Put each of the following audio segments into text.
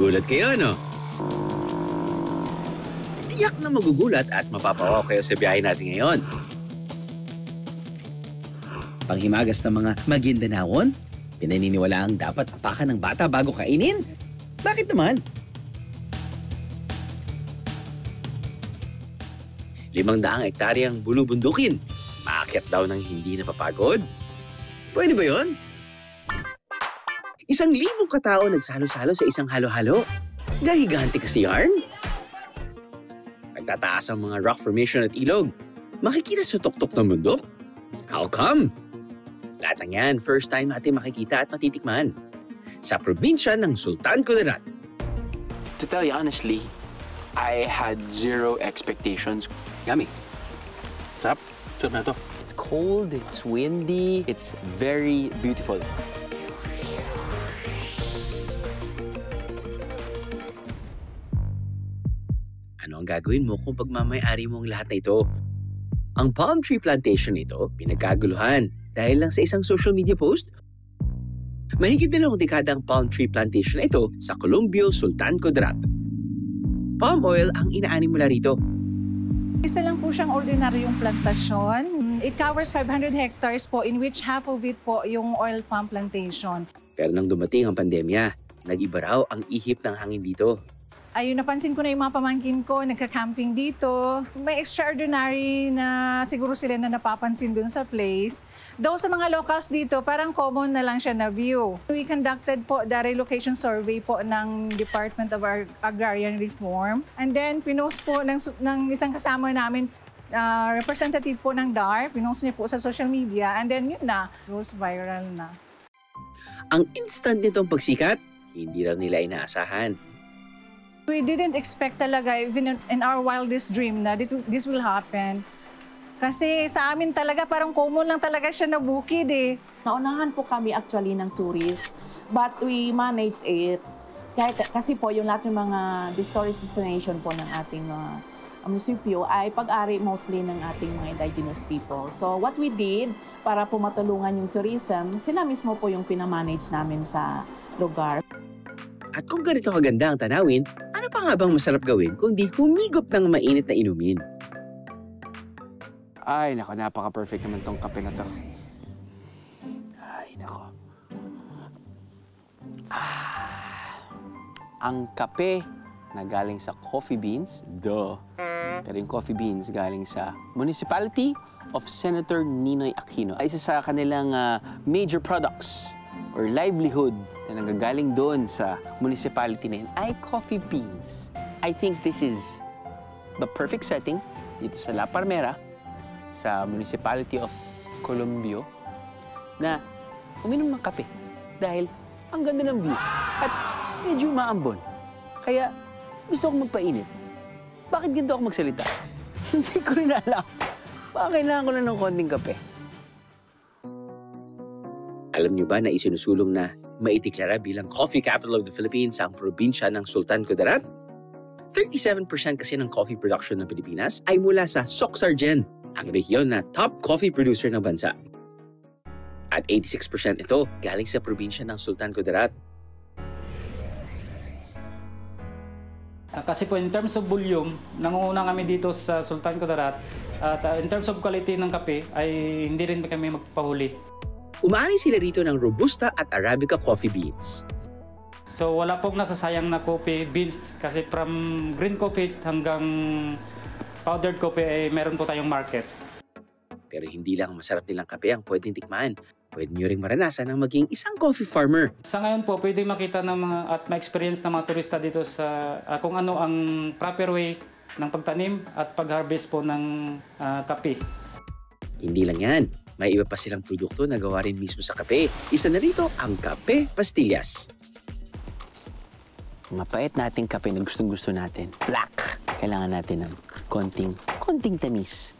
Nagugulat kayo, no? Tiyak na magugulat at mapapawaw kayo sa biyahe natin ngayon. Panghimagas ng mga Maguindanawon, pinaniniwalaang dapat apakan ng bata bago kainin. Bakit naman? 500 hektaryang bulubundukin. Maakyat daw ng hindi napapagod. Pwede ba yun? 1,000 katao nagsalo-salo sa isang halo-halo. Gahigante kasi yarn. Nagtataas ang mga rock formation at ilog. Makikita sa tuktok ng bundok? How come? Lahat ng yan, first time natin makikita at matitikman. Sa probinsya ng Sultan Kudarat. To tell you honestly, I had zero expectations. Yummy. Sarap. Sarap na to. It's cold, it's windy, it's very beautiful. Ano ang gagawin mo kung pagmamay-ari mo ang lahat na ito? Ang palm tree plantation nito, pinagkaguluhan dahil lang sa isang social media post. Mahigit 2 dekada ang palm tree plantation na ito sa Colombio, Sultan Kudarat. Palm oil ang inaani mula rito. Isa lang po siyang ordinaryong plantasyon. It covers 500 hectares po in which half of it po yung oil palm plantation. Pero nang dumating ang pandemya, nag-iba raw ang ihip ng hangin dito. Ayun, napansin ko na yung mga pamangkin ko, nagka-camping dito. May extraordinary na siguro sila na napapansin dun sa place. Though sa mga locals dito, parang common na lang siya na view. We conducted po the relocation survey po ng Department of Agrarian Reform. And then, pinost po ng isang kasama namin, representative po ng DAR, pinost niya po sa social media. And then, yun na, goes viral na. Ang instant nitong pagsikat, hindi raw nila inaasahan. We didn't expect talaga, even in our wildest dream, na this will happen. Kasi sa amin talaga, parang common lang talaga siya na bukid eh. Naunahan po kami actually ng tourist, but we managed it. Kasi po yung lahat ng mga tourist destination po ng ating munisipyo ay pag-ari mostly ng ating mga indigenous people. So what we did para po matulungan yung tourism, sila mismo po yung pinamanage namin sa lugar. At kung ganito kaganda ang tanawin, ano pa nga bang masarap gawin kundi humigop ng mainit na inumin? Ay, nako, napaka-perfect naman tong kape na to. Ay, nako. Ang kape na galing sa coffee beans, duh. Pero yung coffee beans galing sa Municipality of Senator Ninoy Aquino. Isa sa kanilang major products or livelihood na nanggagaling doon sa municipality na yun ay coffee beans. I think this is the perfect setting dito sa La Palmera, sa Municipality of Colombio, na uminom ng kape dahil ang ganda ng view at medyo maambon. Kaya gusto kong magpainit. Bakit ganito ako magsalita? Hindi ko rin alam. Baka kailangan ko na ng konting kape. Alam niyo ba na isinusulong na maideklara bilang coffee capital of the Philippines ang probinsya ng Sultan Kudarat? 37% kasi ng coffee production ng Pilipinas ay mula sa Soxargen, ang rehiyon na top coffee producer ng bansa. At 86% ito galing sa probinsya ng Sultan Kudarat. Kasi po in terms of volume, nangunguna kami dito sa Sultan Kudarat. At in terms of quality ng kape, ay hindi rin kami magpahuli. Umaani sila rito ng Robusta at Arabica coffee beans. So wala pong nasasayang na coffee beans kasi from green coffee hanggang powdered coffee ay meron po tayong market. Pero hindi lang masarap nilang kape ang pwedeng tikman. Pwede nyo ring maranasan ang maging isang coffee farmer. Sa ngayon po, pwede makita ng mga at ma-experience ng mga turista dito sa kung ano ang proper way ng pagtanim at pag-harvest po ng kape. Hindi lang yan. May iba pa silang produkto na gawa rin mismo sa kape. Isa na rito ang kape pastillas. Mapait nating kape na gustong-gusto natin. Black. Kailangan natin ng konting tamis.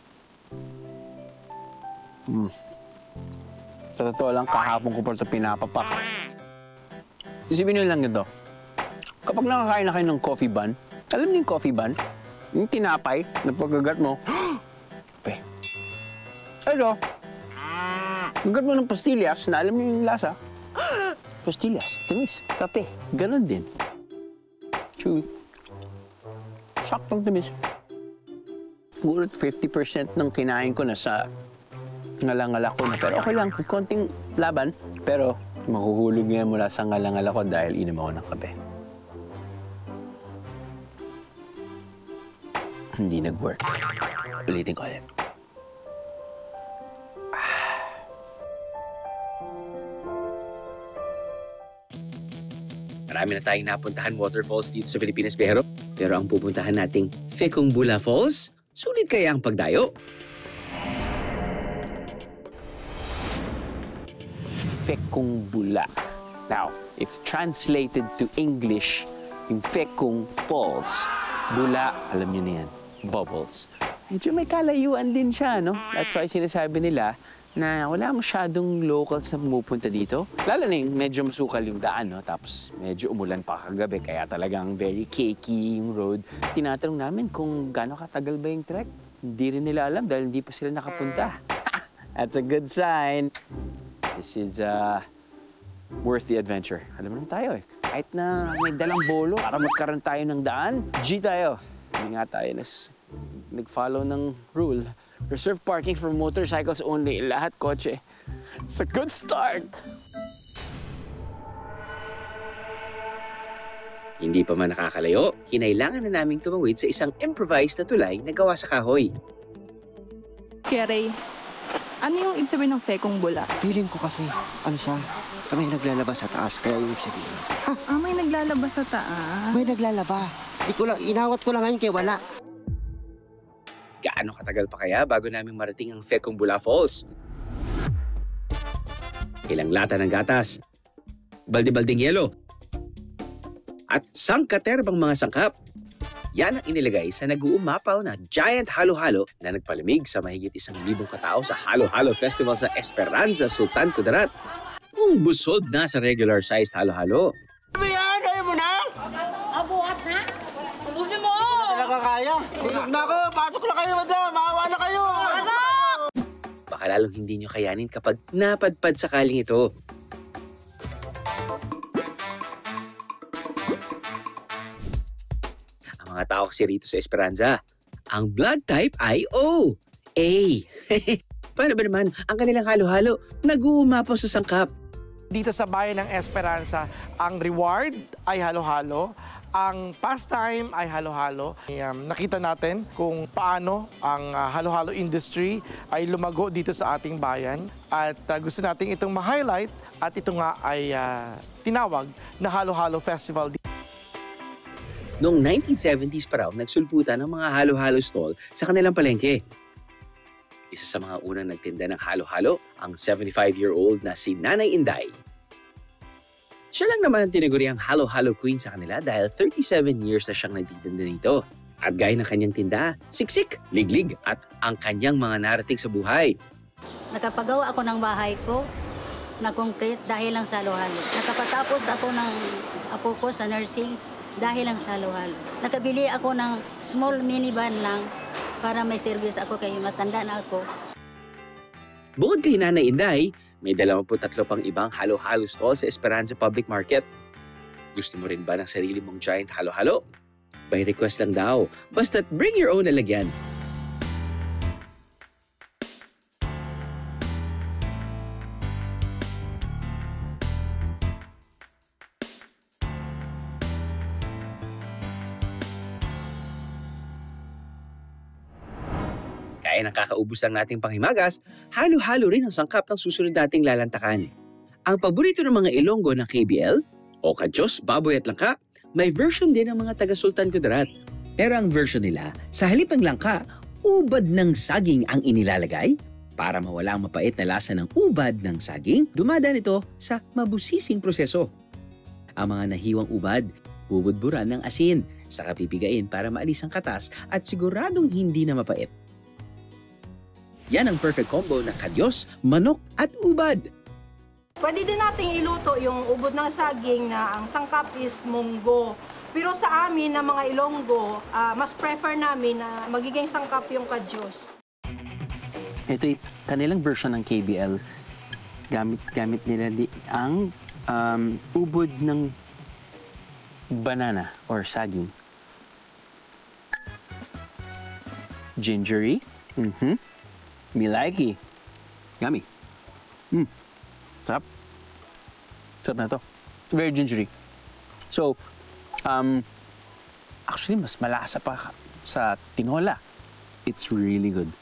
Sa totoo lang, kahapon ko pa ito pinapapak. Isipin nyo lang ito. Kapag nakakain na kayo ng coffee bun, alam niyo yung coffee bun? Yung tinapay na pagkagat mo, kape. Ito, pagkagat mo ng pastillas na alam niyo yung lasa. Pastillas, tamis, kape, ganun din. chewy. Saktong tamis. Siguro 50% ng kinain ko na sa ngalangala ko na. Pero okay lang, konting laban. Pero mahuhulog nga mula sa ngalangala ko dahil inom ako ng kape. Hindi nag-work. Ulitin ko ulit. Marami na tayong napuntahan waterfalls dito sa Pilipinas, pero ang pupuntahan nating Fekumbula Falls, sulit kaya ang pagdayo? Fekumbula. Now, if translated to English, yung Fekung Falls, bula, alam niyo na yan, bubbles. Medyo may kalayuan din siya, no? That's why sinasabi nila na wala masyadong locals na pumupunta dito. Lalo na yung medyo masukal yung daan, no? Tapos medyo umulan pa kagabi, kaya talagang very cakey yung road. Tinatanong namin kung gaano katagal ba yung trek. Hindi rin nila alam dahil hindi pa sila nakapunta. That's a good sign. This is worth the adventure. Alam mo naman tayo eh. Kahit na may dalang bolo para magkaroon tayo ng daan, G tayo. Hindi nga tayo nag-follow ng rule. Reserve parking for motorcycles only. Lahat kotse. It's a good start. Hindi pa man nakakalayo, kinailangan na naming tumawid sa isang improvised na tulay na gawa sa kahoy. Kaya Ray, ano yung ibig sabihin ng Fekumbula? Feeling ko kasi, ano siya, may naglalaba sa taas, kaya ibig sabihin. Ha? May naglalabas sa taas. May naglalaba. Inawat ko lang ngayon kaya wala. Gaano katagal pa kaya bago naming marating ang Fekumbula Falls? Ilang lata ng gatas, balde-baldeng yelo, at sangkaterbang mga sangkap. Yan ang inilagay sa nag-uumapaw na giant halo-halo na nagpalamig sa mahigit 1,000 katao sa Halo-Halo Festival sa Esperanza, Sultan Kudarat. Kung busog na sa regular-sized halo-halo. Ano yan? Ayaw mo na? Abuhat na? Ubusin mo! Hindi na talaga kaya. Busog na ako. Pasok na kayo, madam. Maawa na kayo. Pasok! Baka lalong hindi nyo kayanin kapag napadpad sakaling ito. Ang mga tao kasi rito sa Esperanza, ang blood type ay O. A. Paano ba naman ang kanilang halo-halo nag-uumapaw sa sangkap? Dito sa bayan ng Esperanza, ang reward ay halo-halo, ang pastime ay halo-halo. Nakita natin kung paano ang halo-halo industry ay lumago dito sa ating bayan. At gusto natin itong ma-highlight at ito nga ay tinawag na Halo-Halo Festival. Noong 1970s pa raw, nagsulputan ng mga halo-halo stall sa kanilang palengke. Isa sa mga unang nagtinda ng halo-halo, ang 75-year-old na si Nanay Inday. Siya lang naman ang tinaguriang halo-halo queen sa kanila dahil 37 years na siyang nagtitinda nito. At gaya ng kanyang tinda, siksik, liglig at ang kanyang mga narating sa buhay. Nakapagawa ako ng bahay ko na concrete dahil lang sa halo-halo. Nakapatapos ako ng apo ko sa nursing dahil lang sa halo-halo. Nakabili ako ng small minivan lang para may service ako kay matanda na ako. Bukod kay Nanay Inday, may 23 pang ibang halo-halo stall sa Esperanza Public Market. Gusto mo rin ba ng sarili mong giant halo-halo? By request lang daw. Basta't bring your own lalagyan. Kaya nang kakaubos lang nating panghimagas, halo-halo rin ang sangkap ng susunod nating lalantakan. Ang paborito ng mga Ilonggo ng KBL, o Kajos, Baboy at Langka, may version din ng mga taga-Sultan Kudarat. Pero ang version nila, sa halip ng langka, ubad ng saging ang inilalagay. Para mawala ang mapait na lasa ng ubad ng saging, dumadaan ito sa mabusising proseso. Ang mga nahiwang ubad, bubudburan ng asin, saka pipigain para maalis ang katas at siguradong hindi na mapait. Yan ang perfect combo ng kadyos, manok at ubad. Pwede din nating iluto yung ubod ng saging na ang sangkap is munggo. Pero sa amin na mga Ilonggo, mas prefer namin na magiging sangkap yung kadyos. Ito yung kanilang version ng KBL. Gamit nila ang ubod ng banana or saging. Gingery. Milky. Yummy. Sarap. Sarap na to. Very gingery. So, actually, mas malasa pa sa tinola. It's really good.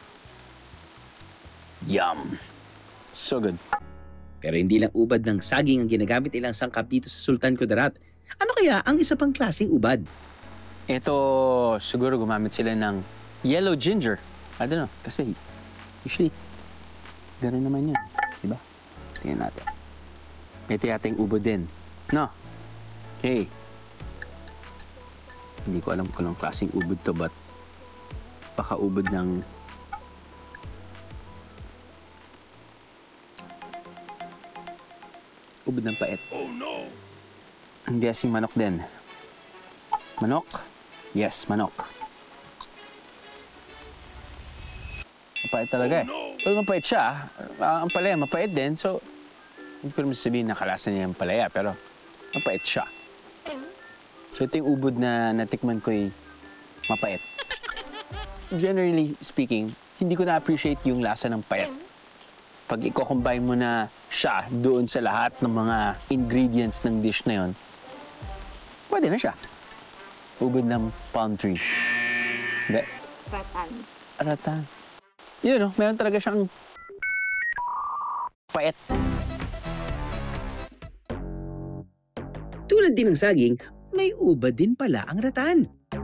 Yum. So good. Pero hindi lang ubad ng saging ang ginagamit nilang sangkap dito sa Sultan Kudarat. Ano kaya ang isa pang klaseng ubad? Ito, siguro gumamit sila ng yellow ginger. I don't know, kasi usually, gano'n naman yun. Diba? Tingnan natin. Ito yata yung ubod din. No? Okay. Hindi ko alam kung anong klaseng ubod to, but baka ubod ng pait. Oh no! I'm guessing manok din. Manok? Yes, manok. Mapait talaga eh. Pero mapait siya. Ang palaya, mapait din. So, hindi ko naman sabihin na kalasa niya yung palaya, pero mapait siya. So, ito yung ubod na natikman ko yung mapait. Generally speaking, hindi ko na-appreciate yung lasa ng pait. Pag i-combine mo na siya doon sa lahat ng mga ingredients ng dish na yon, pwede na siya. Ubod ng palm tree. Hindi. Ratan. Ratan. Yun, no? Meron talaga siyang pait. Tulad din ng saging, may ubad din pala ang ratan.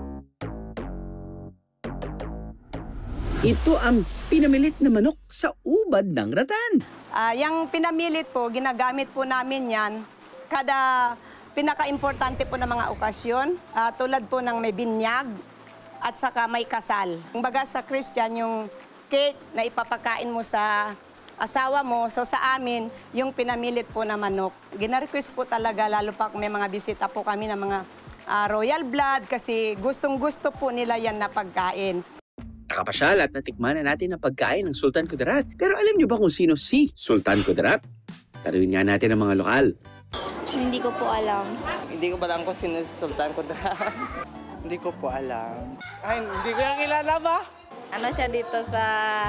Ito ang pinamilit na manok sa ubad ng ratan. Yung pinamilit po, ginagamit po namin yan kada pinaka-importante po ng mga okasyon. Tulad po ng may binyag at saka may kasal. Kumbaga sa Christian, yung cake na ipapakain mo sa asawa mo. So sa amin, yung pinamilit po na manok. Gina-request po talaga, lalo pa kung may mga bisita po kami ng mga royal blood kasi gustong-gusto po nila yan na pagkain. Nakapasyal at natikman na natin ang pagkain ng Sultan Kudarat. Pero alam niyo ba kung sino si Sultan Kudarat? Taruin nga natin ang mga lokal. Hindi ko po alam. Hindi ko ba alam kung sino si Sultan Kudarat? Hindi ko po alam. Ay, hindi ko yung kilala ba? Ano siya dito sa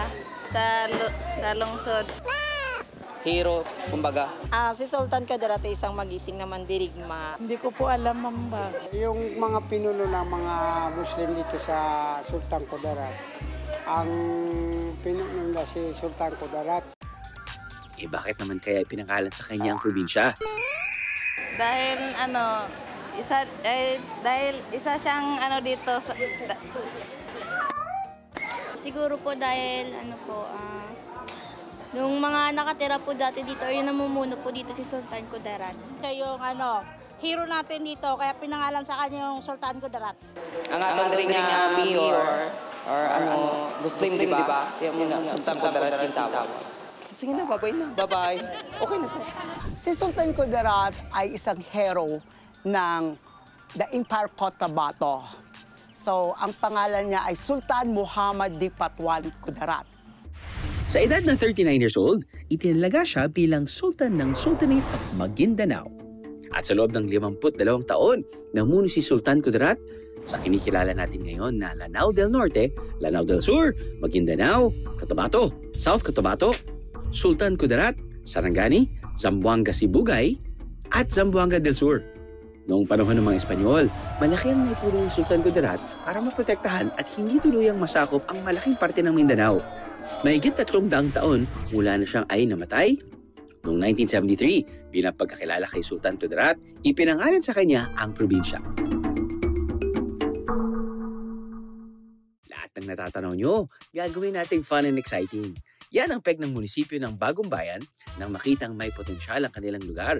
lungsod? Hero, kumbaga. Si Sultan Kudarat ay isang magiting na mandirigma. Hindi ko po alam, mamba. Yung mga pinuno ng mga Muslim dito sa Sultan Kudarat, ang pinuno nila si Sultan Kudarat. Eh bakit naman kaya ipinangalan sa kanya ang probinsya? Dahil isa siyang dito sa... Siguro po dahil yung mga nakatira po dati dito, yung namumuno po dito si Sultan Kudarat. Siya yung hero natin dito, kaya pinangalan sa kanya yung Sultan Kudarat. Ang ating mayor or Muslim, di ba? Yung Sultan Kudarat yung tawag. Sige na, bye-bye na. Bye-bye. Okay na po. Si Sultan Kudarat ay isang hero ng the Empire Cotabato. So, ang pangalan niya ay Sultan Muhammad di Patwan Kudarat. Sa edad na 39 years old, itinalaga siya bilang Sultan ng Sultanate of Maguindanao. At sa loob ng 52 taon, namuno si Sultan Kudarat sa kinikilala natin ngayon na Lanao del Norte, Lanao del Sur, Maguindanao, Cotabato, South Cotabato, Sultan Kudarat, Sarangani, Zamboanga Sibugay, at Zamboanga del Sur. Noong panahon ng mga Espanyol, malaki ang naitulong ng Sultan Kudarat para maprotektahan at hindi tuluyang masakop ang malaking parte ng Mindanao. Mahigit 300 taon mula na siyang ay namatay. Noong 1973, bilang pagkakilala kay Sultan Kudarat, ipinangalan sa kanya ang probinsya. Lahat ng natatanaw nyo, gagawin nating fun and exciting. Yan ang peg ng munisipyo ng Bagong Bayan nang makitang may potensyal ang kanilang lugar.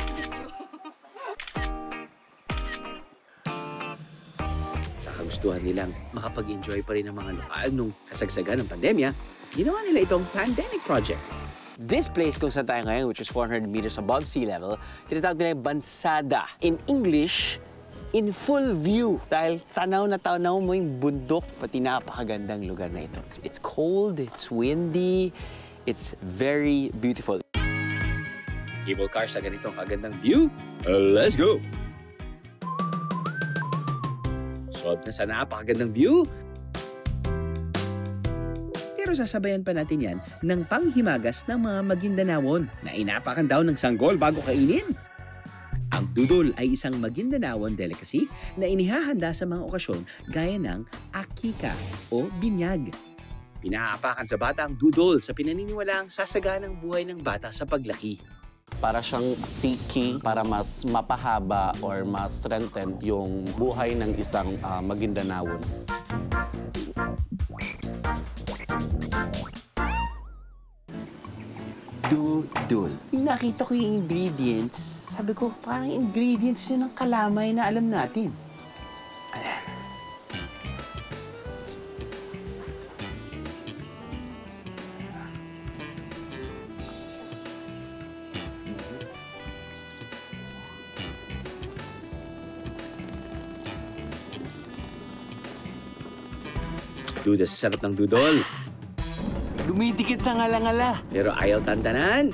Kagustuhan nilang makapag-enjoy pa rin ang mga lokal nung kasagsagan ng pandemya, ginawa nila itong pandemic project. This place kung saan tayo ngayon, which is 400 meters above sea level, tinatawag nila yung Bansada. In English, in full view. Dahil tanaw na tanaw mo yung bundok, pati napakagandang lugar na ito. It's cold, it's windy, it's very beautiful. Cable car sa ganitong kagandang view? Let's go! solve na sa napakagandang view. Pero sasabayan pa natin yan ng panghimagas ng mga Maguindanawon na inapakan daw ng sanggol bago kainin. Ang dudol ay isang Maguindanawon delicacy na inihahanda sa mga okasyon gaya ng akika o binyag. Pinaapakan sa bata ang dudol sa pinaniniwalaang sasaganang buhay ng bata sa paglaki. Para siyang sticky, para mas mapahaba or mas strengthen yung buhay ng isang Maguindanawon. Dudol. Nakita ko yung ingredients. Sabi ko, parang ingredients yun ng kalamay na alam natin. Ayan. Duda sa sarap ng dudol. Dumidikit sa ngala-ngala. Pero ayaw tantanan.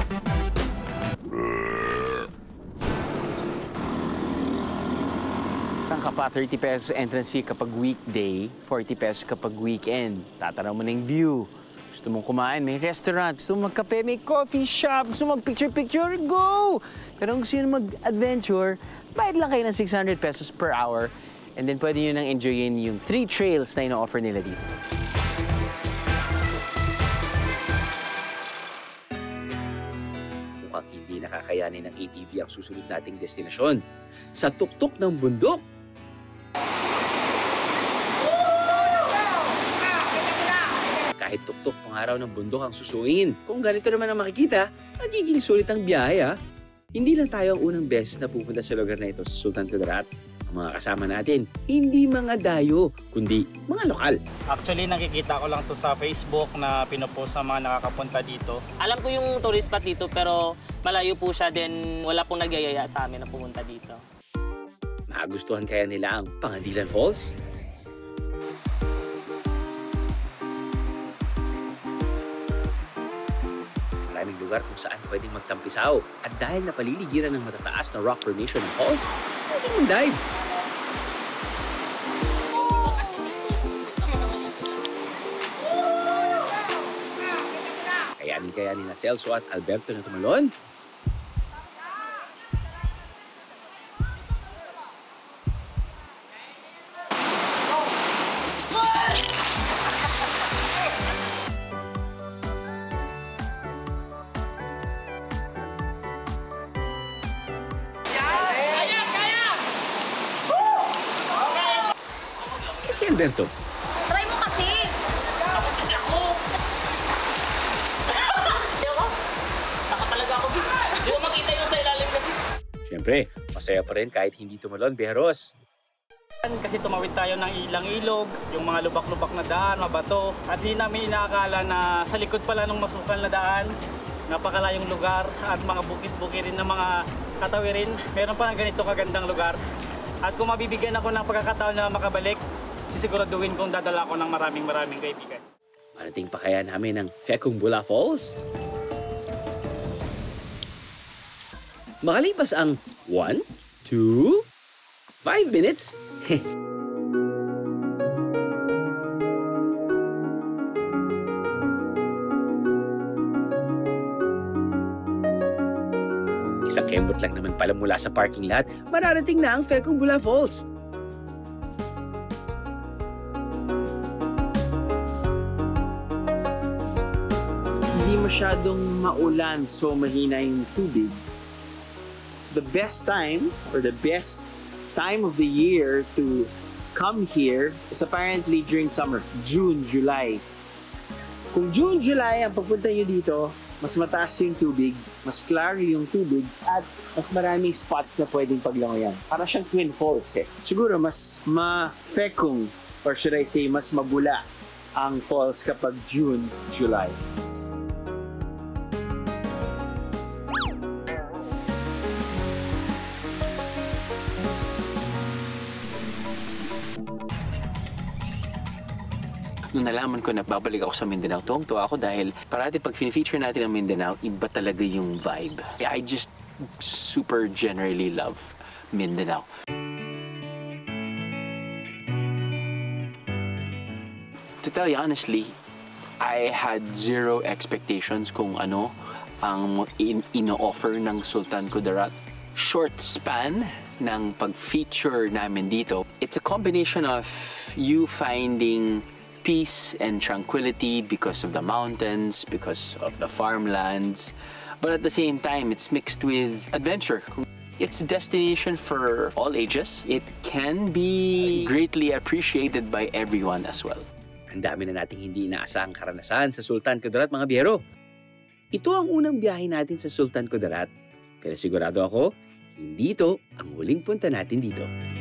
Saan ka pa? 30 pesos entrance fee kapag weekday, 40 pesos kapag weekend. Tatanaw mo na yung view. Gusto mong kumain, may restaurant. Gusto mong magkape, may coffee shop. Gusto mong mag-picture-picture, go! Pero kung gusto nyo mag-adventure, bayad lang kayo ng 600 pesos per hour. And then pwede nyo nang enjoyin yung 3 trails na ino-offer nila dito. Mukhang hindi nakakayanin ng ATV ang susunod nating destinasyon. Sa tuktok ng bundok. Kahit tuktok pang araw ng bundok ang susuin. Kung ganito naman ang makikita, magiging sulit ang biyahe ha. Hindi lang tayo ang unang beses na pupunta sa lugar na ito sa Sultan Kudarat. Ang mga kasama natin, hindi mga dayo, kundi mga lokal. Actually, nakikita ko lang to sa Facebook na pinupost sa mga nakakapunta dito. Alam ko yung tourist spot dito pero malayo po siya din. Wala pong nagyayaya sa amin na pumunta dito. Magustuhan kaya nila ang Pangandilan Falls? Maraming lugar kung saan pwedeng magtampisaw. At dahil napaliligiran ng matataas na rock formation ng falls, pwedeng mag-dive. Kaya ni na Celso at Alberto na tumalon. Si Alberto. Try mo kasi! Takot kasi ako! Takot talaga ako. Hindi ko makita yung sa ilalim kasi. Siyempre, masaya pa rin kahit hindi tumalon, Beros. Kasi tumawid tayo ng ilang ilog, yung mga lubak-lubak na daan, mabato. At hindi namin inaakala na sa likod pala ng masukal na daan, napakalayong lugar at mga bukid-bukid rin ng mga katawirin. Meron pa ng ganito kagandang lugar. At kung mabibigyan ako ng pagkakataon na makabalik, sisiguraduhin kong dadala ko ng maraming kaibigan. Marating pa kaya namin ng Fekung Bula Falls? Makalipas ang 1, 2, 5 minutes. Isang kembot lang naman pala mula sa parking lot, mararating na ang Fekung Bula Falls. Hindi masyadong maulan, so mahina yung tubig. The best time or the best time of the year to come here is apparently during summer, June, July. Kung June, July ang pagpunta nyo dito, mas mataas yung tubig, mas klaro yung tubig, at mas maraming spots na pwedeng paglangoyan. Para siyang Twin Falls eh. Siguro mas ma-fekung, or should I say, mas mabula ang falls kapag June, July. Nung nalaman ko na babalik ako sa Mindanao, tuwang-tuwa ako dahil parati pag feature natin ang Mindanao, iba talaga yung vibe. I just super generally love Mindanao. To tell you honestly, I had zero expectations kung ano ang ino-offer ng Sultan Kudarat. Short span ng pag-feature namin dito. It's a combination of you finding peace and tranquility because of the mountains, because of the farmlands. But at the same time, it's mixed with adventure. It's a destination for all ages. It can be greatly appreciated by everyone as well. Ang dami na nating hindi inaasahang karanasan sa Sultan Kudarat, mga biyero. Ito ang unang biyahe natin sa Sultan Kudarat. Pero sigurado ako, hindi ito ang huling punta natin dito.